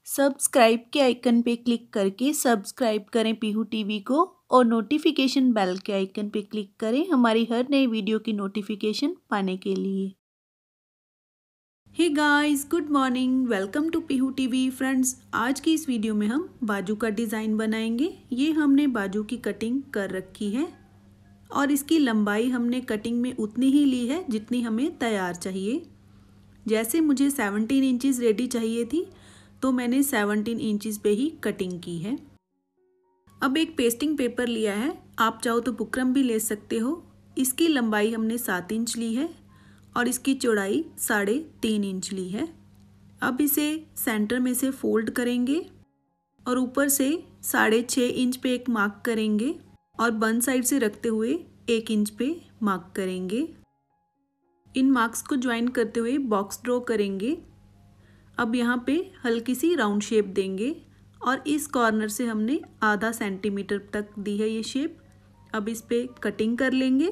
Subscribe के icon पे click करके सब्सक्राइब करें पीहू टीवी को और नोटिफिकेशन बेल के आइकन पे क्लिक करें हमारी हर नई वीडियो की नोटिफिकेशन पाने के लिए। Hey guys, good morning, welcome to Peehu TV. Friends, आज की इस वीडियो में हम बाजू का डिज़ाइन बनाएंगे। ये हमने बाजू की कटिंग कर रखी है और इसकी लंबाई हमने कटिंग में उतनी ही ली है जितनी हमें तैयार चाहिए। जैसे मुझे 17 इंचज़ रेडी चाहिए थी तो मैंने 17 इंचज़ पे ही कटिंग की है। अब एक पेस्टिंग पेपर लिया है, आप चाहो तो बुकरम भी ले सकते हो। इसकी लंबाई हमने 7 इंच ली है और इसकी चौड़ाई 3.5 इंच ली है। अब इसे सेंटर में से फोल्ड करेंगे और ऊपर से 6.5 इंच पे एक मार्क करेंगे और बंद साइड से रखते हुए 1 इंच पे मार्क करेंगे। इन मार्क्स को ज्वाइन करते हुए बॉक्स ड्रॉ करेंगे। अब यहाँ पे हल्की सी राउंड शेप देंगे और इस कॉर्नर से हमने आधा सेंटीमीटर तक दी है ये शेप। अब इस पे कटिंग कर लेंगे।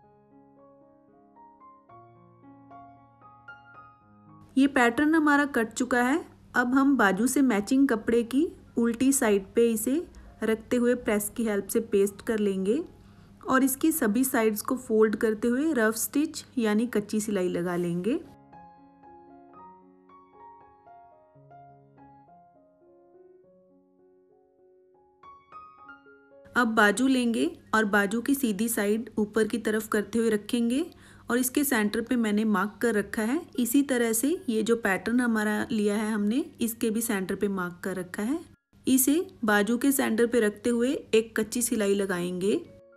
ये पैटर्न हमारा कट चुका है। अब हम बाजू से मैचिंग कपड़े की उल्टी साइड पे इसे रखते हुए प्रेस की हेल्प से पेस्ट कर लेंगे और इसकी सभी साइड्स को फोल्ड करते हुए रफ स्टिच यानी कच्ची सिलाई लगा लेंगे। अब बाजू लेंगे और बाजू की सीधी साइड ऊपर की तरफ करते हुए रखेंगे और इसके सेंटर पे मैंने मार्क कर रखा है। इसी तरह से ये जो पैटर्न हमारा लिया है हमने, इसके भी सेंटर पे मार्क कर रखा है। इसे बाजू के सेंटर पे रखते हुए एक कच्ची सिलाई लगाएंगे।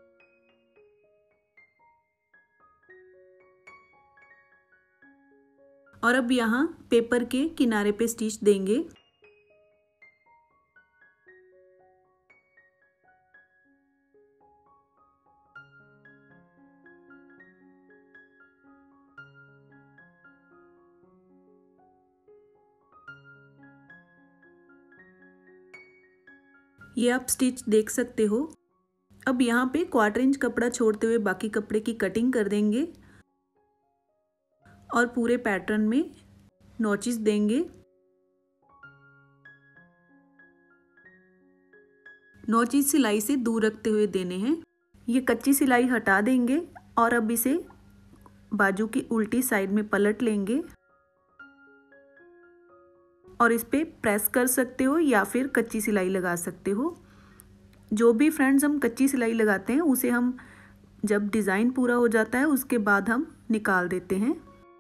और अब यहाँ पेपर के किनारे पे स्टिच देंगे। ये आप स्टिच देख सकते हो। अब यहाँ पे 1/4 इंच कपड़ा छोड़ते हुए बाकी कपड़े की कटिंग कर देंगे और पूरे पैटर्न में नॉचेस देंगे। नॉचेस सिलाई से दूर रखते हुए देने हैं। ये कच्ची सिलाई हटा देंगे और अब इसे बाजू की उल्टी साइड में पलट लेंगे और इस पे प्रेस कर सकते हो या फिर कच्ची सिलाई लगा सकते हो। जो भी फ्रेंड्स हम कच्ची सिलाई लगाते हैं उसे हम जब डिज़ाइन पूरा हो जाता है उसके बाद हम निकाल देते हैं।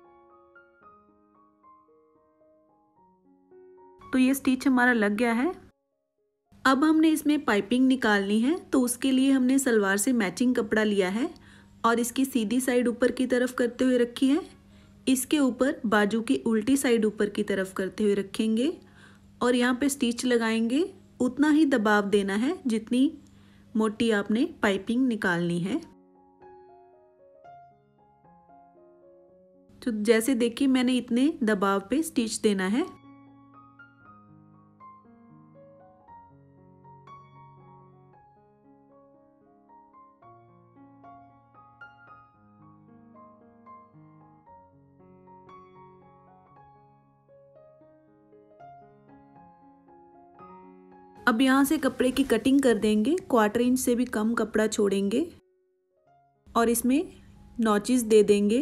तो ये स्टिच हमारा लग गया है। अब हमने इसमें पाइपिंग निकालनी है, तो उसके लिए हमने सलवार से मैचिंग कपड़ा लिया है और इसकी सीधी साइड ऊपर की तरफ करते हुए रखी है। इसके ऊपर बाजू की उल्टी साइड ऊपर की तरफ करते हुए रखेंगे और यहाँ पे स्टिच लगाएंगे। उतना ही दबाव देना है जितनी मोटी आपने पाइपिंग निकालनी है। तो जैसे देखिए मैंने इतने दबाव पे स्टिच देना है। अब यहाँ से कपड़े की कटिंग कर देंगे। 1/4 इंच से भी कम कपड़ा छोड़ेंगे और इसमें नॉचेस दे देंगे।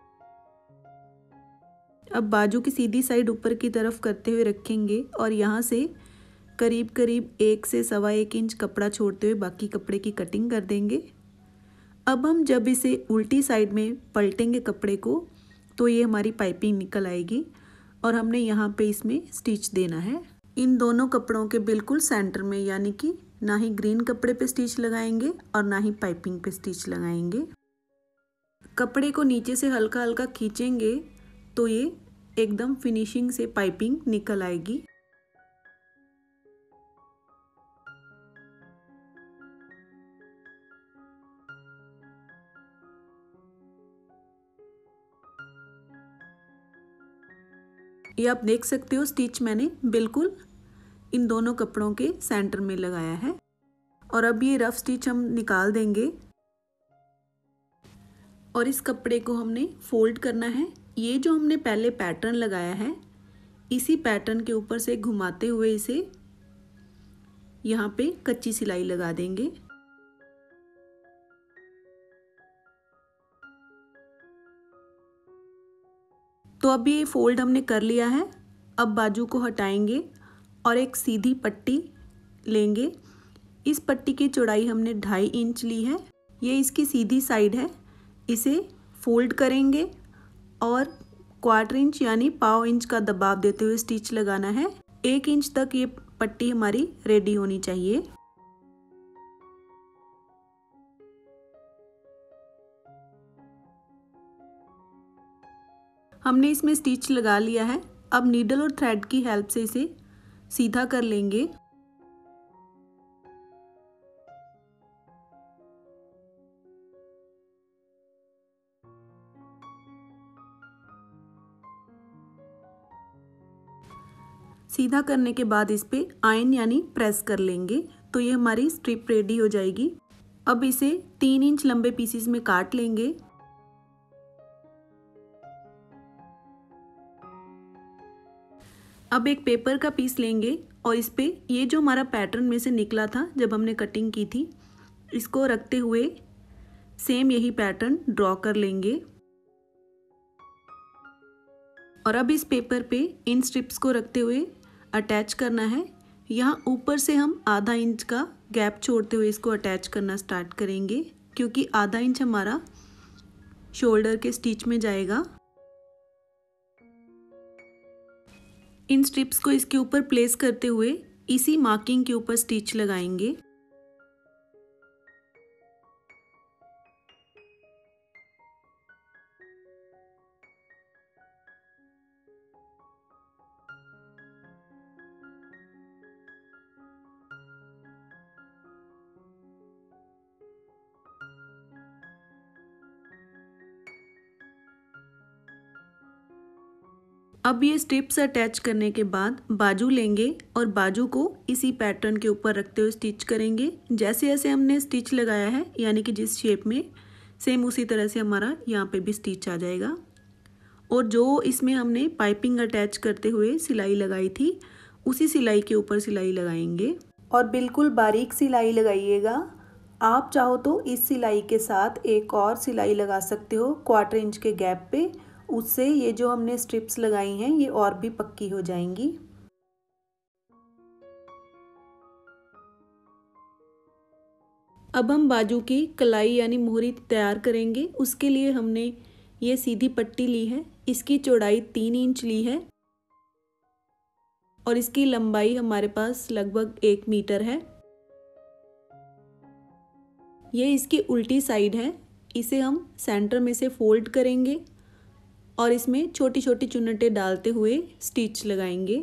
अब बाजू की सीधी साइड ऊपर की तरफ करते हुए रखेंगे और यहाँ से करीब करीब 1 से 1.25 इंच कपड़ा छोड़ते हुए बाकी कपड़े की कटिंग कर देंगे। अब हम जब इसे उल्टी साइड में पलटेंगे कपड़े को तो ये हमारी पाइपिंग निकल आएगी और हमने यहाँ पे इसमें स्टिच देना है। इन दोनों कपड़ों के बिल्कुल सेंटर में, यानी कि ना ही ग्रीन कपड़े पे स्टिच लगाएंगे और ना ही पाइपिंग पे स्टिच लगाएंगे। कपड़े को नीचे से हल्का हल्का खींचेंगे तो ये एकदम फिनिशिंग से पाइपिंग निकल आएगी। ये आप देख सकते हो स्टिच मैंने बिल्कुल इन दोनों कपड़ों के सेंटर में लगाया है। और अब ये रफ स्टिच हम निकाल देंगे और इस कपड़े को हमने फोल्ड करना है। ये जो हमने पहले पैटर्न लगाया है इसी पैटर्न के ऊपर से घुमाते हुए इसे यहाँ पे कच्ची सिलाई लगा देंगे। तो अब ये फोल्ड हमने कर लिया है। अब बाजू को हटाएंगे और एक सीधी पट्टी लेंगे। इस पट्टी की चौड़ाई हमने 2.5 इंच ली है। ये इसकी सीधी साइड है। इसे फोल्ड करेंगे और 1/4 इंच यानी 1/2 इंच का दबाव देते हुए स्टिच लगाना है। 1 इंच तक ये पट्टी हमारी रेडी होनी चाहिए। हमने इसमें स्टिच लगा लिया है। अब नीडल और थ्रेड की हेल्प से इसे सीधा कर लेंगे। सीधा करने के बाद इस पे आयन यानी प्रेस कर लेंगे तो ये हमारी स्ट्रिप रेडी हो जाएगी। अब इसे 3 इंच लंबे पीसीस में काट लेंगे। अब एक पेपर का पीस लेंगे और इस पे ये जो हमारा पैटर्न में से निकला था जब हमने कटिंग की थी, इसको रखते हुए सेम यही पैटर्न ड्रॉ कर लेंगे। और अब इस पेपर पे इन स्ट्रिप्स को रखते हुए अटैच करना है। यहाँ ऊपर से हम आधा इंच का गैप छोड़ते हुए इसको अटैच करना स्टार्ट करेंगे, क्योंकि आधा इंच हमारा शोल्डर के स्टिच में जाएगा। इन स्ट्रिप्स को इसके ऊपर प्लेस करते हुए इसी मार्किंग के ऊपर स्टिच लगाएंगे। अब ये स्ट्रिप्स अटैच करने के बाद बाजू लेंगे और बाजू को इसी पैटर्न के ऊपर रखते हुए स्टिच करेंगे। जैसे जैसे हमने स्टिच लगाया है यानी कि जिस शेप में, सेम उसी तरह से हमारा यहाँ पे भी स्टिच आ जाएगा। और जो इसमें हमने पाइपिंग अटैच करते हुए सिलाई लगाई थी, उसी सिलाई के ऊपर सिलाई लगाएंगे और बिल्कुल बारीक सिलाई लगाइएगा। आप चाहो तो इस सिलाई के साथ एक और सिलाई लगा सकते हो 1/4 इंच के गैप पे। उससे ये जो हमने स्ट्रिप्स लगाई हैं ये और भी पक्की हो जाएंगी। अब हम बाजू की कलाई यानी मोहरी तैयार करेंगे। उसके लिए हमने ये सीधी पट्टी ली है। इसकी चौड़ाई 3 इंच ली है और इसकी लंबाई हमारे पास लगभग 1 मीटर है। ये इसकी उल्टी साइड है। इसे हम सेंटर में से फोल्ड करेंगे और इसमें छोटी छोटी चुन्नटें डालते हुए स्टिच लगाएंगे।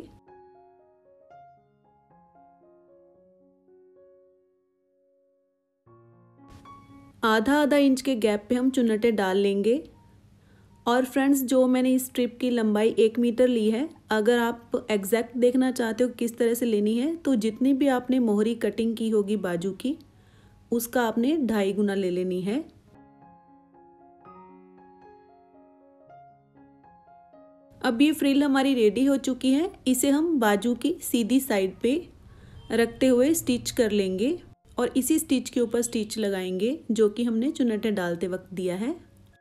आधा इंच के गैप पे हम चुन्नटें डाल लेंगे। और फ्रेंड्स, जो मैंने इस स्ट्रिप की लंबाई 1 मीटर ली है, अगर आप एग्जैक्ट देखना चाहते हो किस तरह से लेनी है, तो जितनी भी आपने मोहरी कटिंग की होगी बाजू की, उसका आपने 2.5 गुना ले लेनी है। अब ये फ्रिल हमारी रेडी हो चुकी है। इसे हम बाजू की सीधी साइड पे रखते हुए स्टिच कर लेंगे और इसी स्टिच के ऊपर स्टिच लगाएंगे जो कि हमने चुन्नटें डालते वक्त दिया है।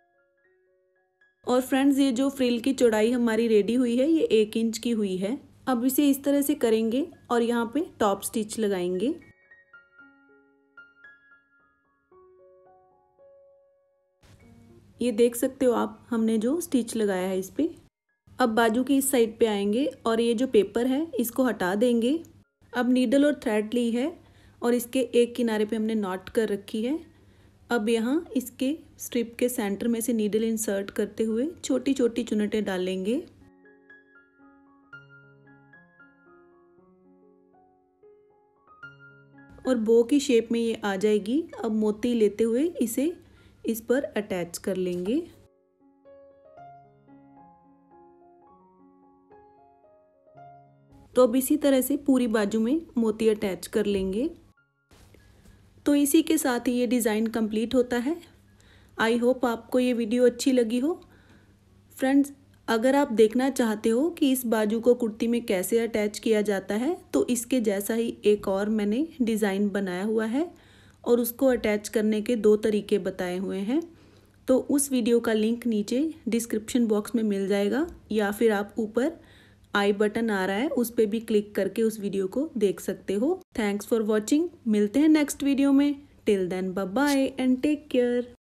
और फ्रेंड्स, ये जो फ्रिल की चौड़ाई हमारी रेडी हुई है ये 1 इंच की हुई है। अब इसे इस तरह से करेंगे और यहाँ पे टॉप स्टिच लगाएंगे। ये देख सकते हो आप, हमने जो स्टिच लगाया है इस पे। अब बाजू की इस साइड पे आएंगे और ये जो पेपर है इसको हटा देंगे। अब नीडल और थ्रेड ली है और इसके एक किनारे पे हमने नॉट कर रखी है। अब यहाँ इसके स्ट्रिप के सेंटर में से नीडल इंसर्ट करते हुए छोटी छोटी चुन्नटें डालेंगे। और बो की शेप में ये आ जाएगी। अब मोती लेते हुए इसे इस पर अटैच कर लेंगे। तो अब इसी तरह से पूरी बाजू में मोती अटैच कर लेंगे। तो इसी के साथ ही ये डिज़ाइन कंप्लीट होता है। आई होप आपको ये वीडियो अच्छी लगी हो। फ्रेंड्स, अगर आप देखना चाहते हो कि इस बाजू को कुर्ती में कैसे अटैच किया जाता है तो इसके जैसा ही एक और मैंने डिज़ाइन बनाया हुआ है और उसको अटैच करने के 2 तरीके बताए हुए हैं। तो उस वीडियो का लिंक नीचे डिस्क्रिप्शन बॉक्स में मिल जाएगा या फिर आप ऊपर आई बटन आ रहा है उस पर भी क्लिक करके उस वीडियो को देख सकते हो। Thanks for watching. मिलते हैं नेक्स्ट वीडियो में। Till then bye bye and take care.